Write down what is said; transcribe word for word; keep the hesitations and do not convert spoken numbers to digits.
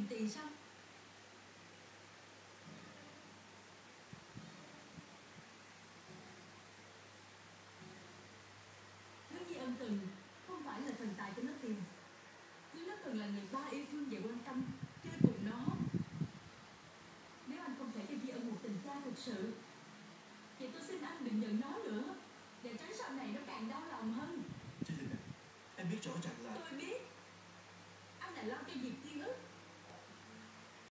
tiền sao? Thứ Di Ân cần không phải là thần tài cho nó tiền, nhưng nó cần là người ba yêu thương và quan tâm, chơi cùng nó. Nếu anh không thể cho Di Ân một tình cha thực sự, vậy tôi xin anh đừng nhận nó nữa, để tránh sau này nó càng đau lòng hơn. Chị Linh à, em biết rõ ràng là... Tôi biết. Anh lại lo cho việc